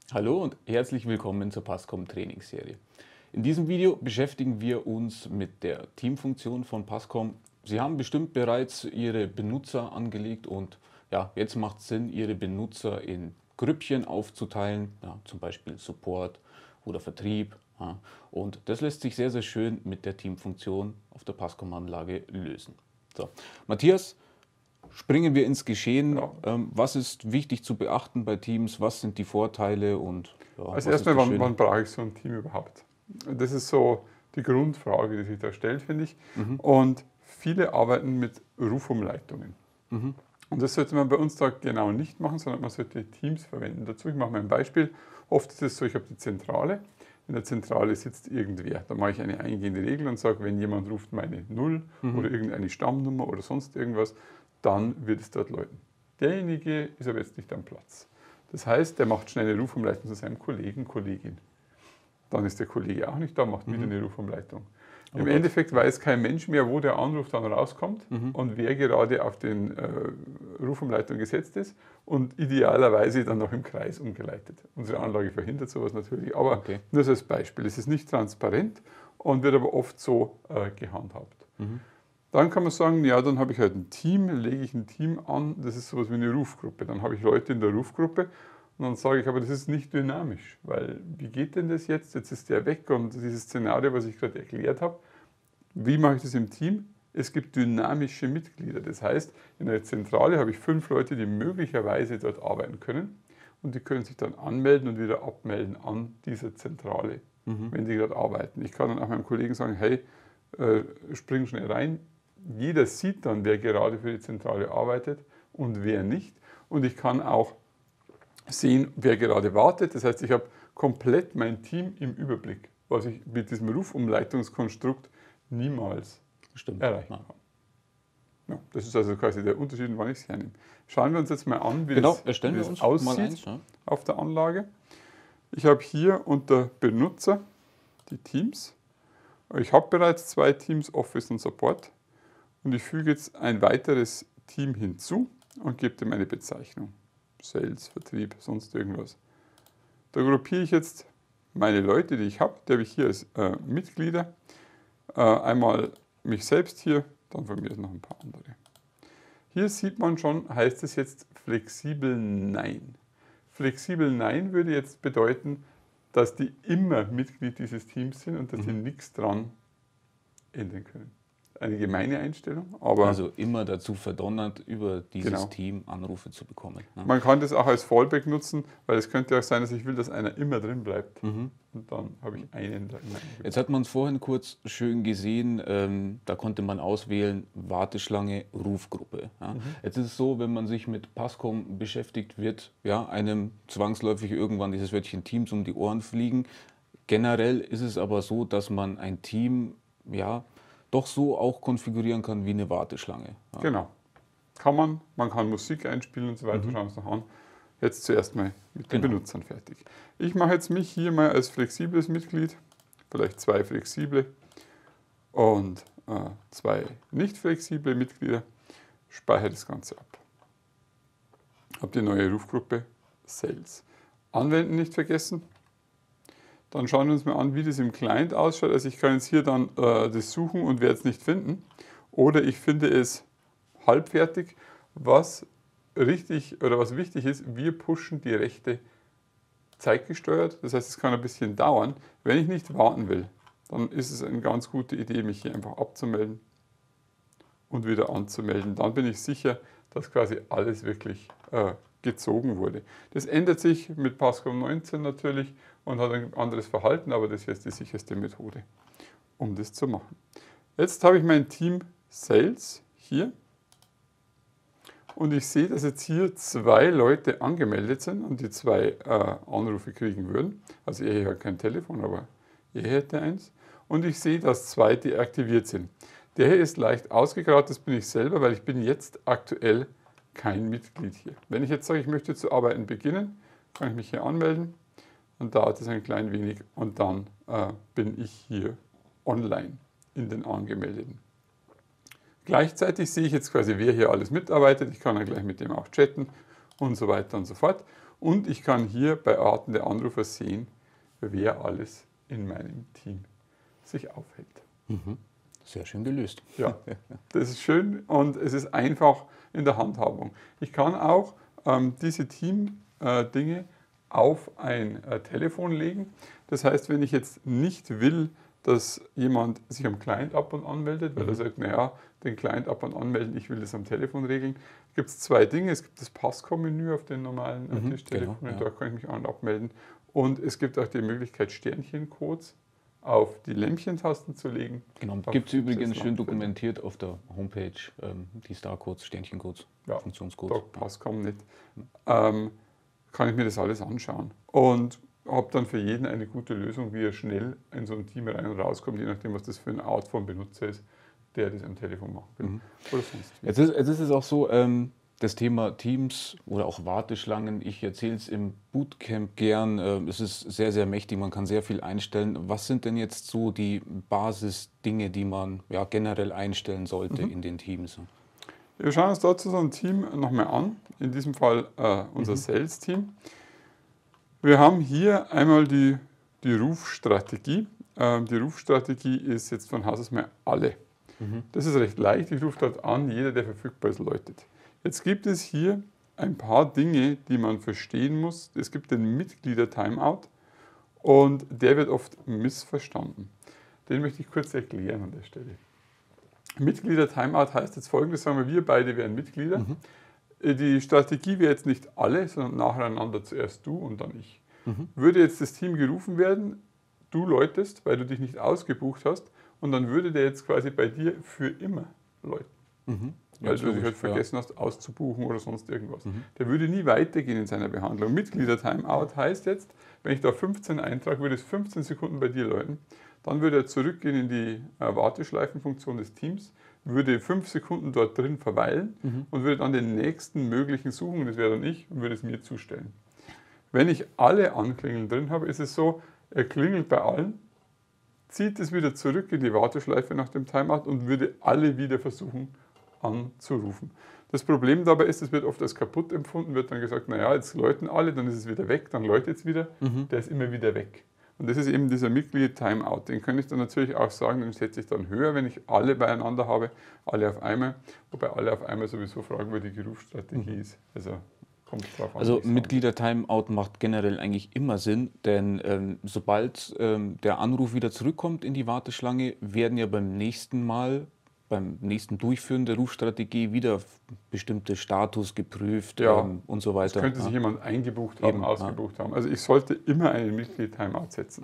Hallo und herzlich willkommen zur Passcom Trainingsserie. In diesem Video beschäftigen wir uns mit der Teamfunktion von Passcom. Sie haben bestimmt bereits Ihre Benutzer angelegt und ja, jetzt macht es Sinn, Ihre Benutzer in Grüppchen aufzuteilen, ja, zum Beispiel Support oder Vertrieb. Ja, und das lässt sich sehr, sehr schön mit der Teamfunktion auf der Passcom-Anlage lösen. So, Matthias, springen wir ins Geschehen. Ja. Was ist wichtig zu beachten bei Teams? Was sind die Vorteile und ja, Also was ist erstmal, das wann Schöne? brauche ich so ein Team überhaupt? Das ist so die Grundfrage, die sich da stellt, finde ich. Mhm. Und viele arbeiten mit Rufumleitungen. Mhm. Und das sollte man bei uns da genau nicht machen, sondern man sollte Teams verwenden dazu. Ich mache mal ein Beispiel. Oft ist es so, ich habe die Zentrale. In der Zentrale sitzt irgendwer. Da mache ich eine eingehende Regel und sage, wenn jemand ruft meine 0 oder irgendeine Stammnummer oder sonst irgendwas, dann wird es dort läuten. Derjenige ist aber jetzt nicht am Platz. Das heißt, der macht schnell eine Rufumleitung zu seinem Kollegen, Kollegin. Dann ist der Kollege auch nicht da, macht wieder eine Rufumleitung. Im Gott. Endeffekt weiß kein Mensch mehr, wo der Anruf dann rauskommt und wer gerade auf den Rufumleitung gesetzt ist und idealerweise dann noch im Kreis umgeleitet. Unsere Anlage verhindert sowas natürlich, aber Okay. nur so als Beispiel. Es ist nicht transparent und wird aber oft so gehandhabt. Dann kann man sagen, ja, dann habe ich halt ein Team, lege ich ein Team an, das ist sowas wie eine Rufgruppe. Dann habe ich Leute in der Rufgruppe und dann sage ich, aber das ist nicht dynamisch, weil wie geht denn das jetzt? Jetzt ist der weg und dieses Szenario, was ich gerade erklärt habe, wie mache ich das im Team? Es gibt dynamische Mitglieder. Das heißt, in der Zentrale habe ich 5 Leute, die möglicherweise dort arbeiten können und die können sich dann anmelden und wieder abmelden an dieser Zentrale, wenn die dort arbeiten. Ich kann dann auch meinem Kollegen sagen, hey, spring schnell rein. Jeder sieht dann, wer gerade für die Zentrale arbeitet und wer nicht. Und ich kann auch sehen, wer gerade wartet. Das heißt, ich habe komplett mein Team im Überblick, was ich mit diesem Rufumleitungskonstrukt niemals Stimmt. erreichen Ja. kann. Ja, das ist also quasi der Unterschied, wann ich es hernehme. Schauen wir uns jetzt mal an, wie Genau, das, erstellen wie wir das uns aussieht mal eins. Ja. auf der Anlage. Ich habe hier unter Benutzer die Teams. Ich habe bereits 2 Teams, Office und Support. Und ich füge jetzt ein weiteres Team hinzu und gebe dem eine Bezeichnung. Sales, Vertrieb, sonst irgendwas. Da gruppiere ich jetzt meine Leute, die ich habe. Die habe ich hier als Mitglieder. Einmal mich selbst hier, dann von mir noch ein paar andere. Hier sieht man schon, heißt es jetzt flexibel Nein. Flexibel Nein würde jetzt bedeuten, dass die immer Mitglied dieses Teams sind und dass die nichts dran ändern können. Eine gemeine Einstellung, aber Also immer dazu verdonnert, über dieses Genau. Team Anrufe zu bekommen. Ne? man kann das auch als Fallback nutzen, weil es könnte auch sein, dass ich will, dass einer immer drin bleibt. Und dann habe ich einen da immer eingebaut. Jetzt hat man es vorhin kurz schön gesehen, da konnte man auswählen, Warteschlange, Rufgruppe. Ja. Jetzt ist es so, wenn man sich mit Passcom beschäftigt, wird ja, einem zwangsläufig irgendwann dieses Wörtchen Teams um die Ohren fliegen. Generell ist es aber so, dass man ein Team ja, doch so auch konfigurieren kann wie eine Warteschlange. Ja. Genau. Man kann Musik einspielen und so weiter, schauen wir uns noch an. Jetzt zuerst mal mit den Genau. Benutzern fertig. Ich mache jetzt mich hier mal als flexibles Mitglied, vielleicht 2 flexible und 2 nicht flexible Mitglieder, speichere das Ganze ab. Habe die neue Rufgruppe Sales. Anwenden nicht vergessen. Dann schauen wir uns mal an, wie das im Client ausschaut. Also ich kann jetzt hier dann das suchen und werde es nicht finden. Oder ich finde es halbfertig. Was richtig oder was wichtig ist, wir pushen die Rechte zeitgesteuert. Das heißt, es kann ein bisschen dauern. Wenn ich nicht warten will, dann ist es eine ganz gute Idee, mich hier einfach abzumelden und wieder anzumelden. Dann bin ich sicher, dass quasi alles wirklich gezogen wurde. Das ändert sich mit Passcom 19 natürlich und hat ein anderes Verhalten, aber das hier ist die sicherste Methode, um das zu machen. Jetzt habe ich mein Team Sales hier und ich sehe, dass jetzt hier 2 Leute angemeldet sind und die 2 Anrufe kriegen würden. Also er hat kein Telefon, aber er hätte eins. Und ich sehe, dass 2 deaktiviert sind. Der hier ist leicht ausgegraut, das bin ich selber, weil ich bin jetzt aktuell kein Mitglied hier. Wenn ich jetzt sage, ich möchte zu arbeiten beginnen, kann ich mich hier anmelden und dauert es ein klein wenig und dann bin ich hier online in den Angemeldeten. Gleichzeitig sehe ich jetzt quasi, wer hier alles mitarbeitet. Ich kann dann gleich mit dem auch chatten und so weiter und so fort. und ich kann hier bei Arten der Anrufer sehen, wer alles in meinem Team sich aufhält. Sehr schön gelöst. Ja, das ist schön und es ist einfach in der Handhabung. Ich kann auch diese Team-Dinge auf ein Telefon legen. Das heißt, wenn ich jetzt nicht will, dass jemand sich am Client ab und anmeldet, weil er sagt, naja, den Client ab und anmelden, ich will das am Telefon regeln, gibt es zwei Dinge. Es gibt das Passcom-Menü auf den normalen Tischtelefonen, genau, ja. dort kann ich mich an- und abmelden. Und es gibt auch die Möglichkeit, Sternchencodes auf die Lämpchentasten zu legen. Genau, Auf gibt es übrigens schön Sitzlampen. dokumentiert auf der Homepage, die Star-Codes, Sternchencodes, Ja, Funktionscodes. da Passcom nicht. Kann ich mir das alles anschauen. Und habe dann für jeden eine gute Lösung, wie er schnell in so ein Team rein und rauskommt, je nachdem, was das für eine Art von Benutzer ist, der das am Telefon machen will. Oder sonst wie. Jetzt ist es auch so, das Thema Teams oder auch Warteschlangen, ich erzähle es im Bootcamp gern, es ist sehr, sehr mächtig, man kann sehr viel einstellen. Was sind denn jetzt so die Basisdinge, die man ja, generell einstellen sollte in den Teams? Wir schauen uns dazu so ein Team nochmal an, in diesem Fall unser Sales-Team. Wir haben hier einmal die Rufstrategie. Die Rufstrategie ist jetzt von Haus aus mal alle. Das ist recht leicht, ich rufe dort an, jeder, der verfügbar ist, läutet. Jetzt gibt es hier ein paar Dinge, die man verstehen muss. Es gibt den Mitglieder-Timeout und der wird oft missverstanden. Den möchte ich kurz erklären an der Stelle. Mitglieder-Timeout heißt jetzt folgendes, sagen wir beide wären Mitglieder. Die Strategie wäre jetzt nicht alle, sondern nacheinander zuerst du und dann ich. Würde jetzt das Team gerufen werden, du läutest, weil du dich nicht ausgebucht hast, und dann würde der jetzt quasi bei dir für immer läuten. Weil du dich halt vergessen hast, auszubuchen oder sonst irgendwas. Der würde nie weitergehen in seiner Behandlung. Mitglieder-Timeout heißt jetzt, wenn ich da 15 eintrage, würde es 15 Sekunden bei dir läuten. Dann würde er zurückgehen in die Warteschleifenfunktion des Teams, würde 5 Sekunden dort drin verweilen und würde dann den nächsten möglichen suchen, das wäre dann ich, und würde es mir zustellen. Wenn ich alle Anklingeln drin habe, ist es so, er klingelt bei allen, zieht es wieder zurück in die Warteschleife nach dem Timeout und würde alle wieder versuchen anzurufen. Das Problem dabei ist, es wird oft als kaputt empfunden, wird dann gesagt, naja, jetzt läuten alle, dann ist es wieder weg, dann läutet es wieder, der ist immer wieder weg. Und das ist eben dieser Mitglied-Timeout. Den könnte ich dann natürlich auch sagen, den setze ich dann höher, wenn ich alle beieinander habe, alle auf einmal, wobei alle auf einmal sowieso fragwürdige Rufstrategie ist. Also kommt drauf an. Also Mitglieder-Timeout macht generell eigentlich immer Sinn, denn sobald der Anruf wieder zurückkommt in die Warteschlange, werden ja beim nächsten Mal, beim nächsten Durchführen der Rufstrategie wieder bestimmte Status geprüft und so weiter. Es könnte sich jemand eingebucht haben, ausgebucht haben. Also ich sollte immer einen Mitglied-Timeout setzen.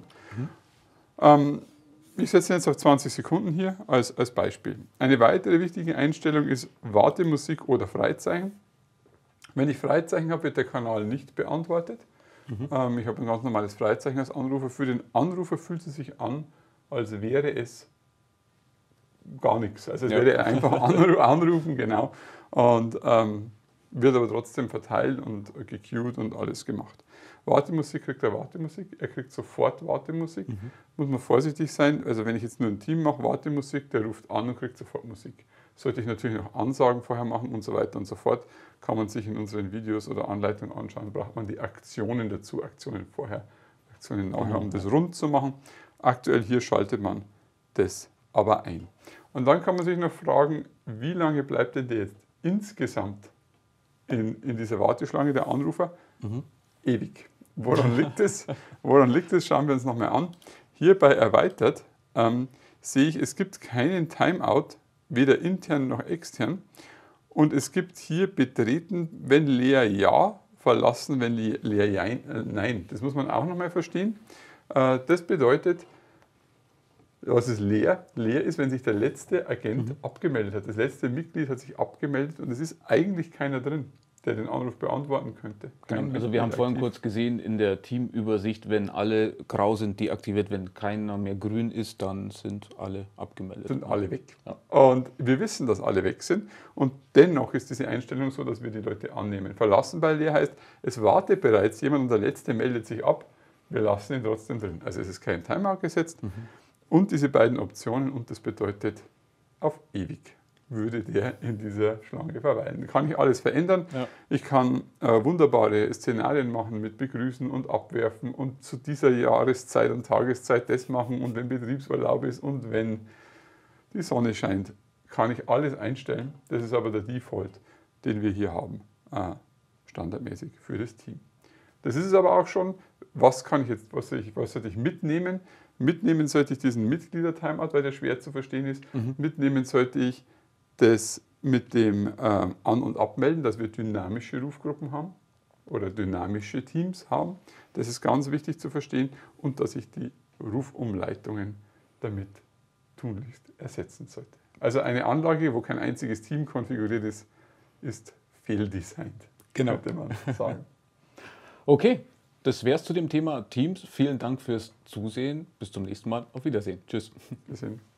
Ich setze jetzt auf 20 Sekunden hier als Beispiel. Eine weitere wichtige Einstellung ist Wartemusik oder Freizeichen. Wenn ich Freizeichen habe, wird der Kanal nicht beantwortet. Ich habe ein ganz normales Freizeichen als Anrufer. Für den Anrufer fühlt es sich an, als wäre es gar nichts. Also es werde er einfach anrufen, genau. Und wird aber trotzdem verteilt und gequeued und alles gemacht. Wartemusik kriegt er Wartemusik, er kriegt sofort Wartemusik. Muss man vorsichtig sein, also wenn ich jetzt nur ein Team mache, Wartemusik, der ruft an und kriegt sofort Musik. Sollte ich natürlich noch Ansagen vorher machen und so weiter und so fort, kann man sich in unseren Videos oder Anleitungen anschauen, braucht man die Aktionen dazu, Aktionen vorher, Aktionen nachher, um das rund zu machen. Aktuell hier schaltet man das aber ein. Und dann kann man sich noch fragen, wie lange bleibt denn der jetzt insgesamt in dieser Warteschlange, der Anrufer? Ewig. Woran liegt es? Woran liegt es? Schauen wir uns nochmal an. Hier bei Erweitert sehe ich, es gibt keinen Timeout, weder intern noch extern. Und es gibt hier Betreten, wenn leer ja, verlassen, wenn leer nein. Das muss man auch nochmal verstehen. Das bedeutet, was ist leer? Leer ist, wenn sich der letzte Agent abgemeldet hat. Das letzte Mitglied hat sich abgemeldet und es ist eigentlich keiner drin, der den Anruf beantworten könnte. Genau. Also wir haben vorhin kurz gesehen in der Teamübersicht, wenn alle grau sind, deaktiviert, wenn keiner mehr grün ist, dann sind alle abgemeldet. Sind alle weg. Ja. Und wir wissen, dass alle weg sind und dennoch ist diese Einstellung so, dass wir die Leute annehmen. Verlassen bei leer heißt, es wartet bereits jemand und der letzte meldet sich ab, wir lassen ihn trotzdem drin. Also es ist kein Timeout gesetzt. Und diese beiden Optionen und das bedeutet auf ewig. würde der in dieser Schlange verweilen. Kann ich alles verändern. Ja. Ich kann wunderbare Szenarien machen mit Begrüßen und Abwerfen und zu dieser Jahreszeit und Tageszeit das machen und wenn Betriebsurlaub ist und wenn die Sonne scheint, kann ich alles einstellen. Das ist aber der Default, den wir hier haben, standardmäßig für das Team. Das ist es aber auch schon. Was sollte ich mitnehmen? Mitnehmen sollte ich diesen Mitglieder-Timeout, weil der schwer zu verstehen ist. Mitnehmen sollte ich das mit dem An- und Abmelden, dass wir dynamische Rufgruppen haben oder dynamische Teams haben. Das ist ganz wichtig zu verstehen und dass ich die Rufumleitungen damit tunlichst ersetzen sollte. Also eine Anlage, wo kein einziges Team konfiguriert ist, ist fehldesignt, könnte man sagen. Okay, das wäre es zu dem Thema Teams. Vielen Dank fürs Zusehen. Bis zum nächsten Mal. Auf Wiedersehen. Tschüss. Wir sehen.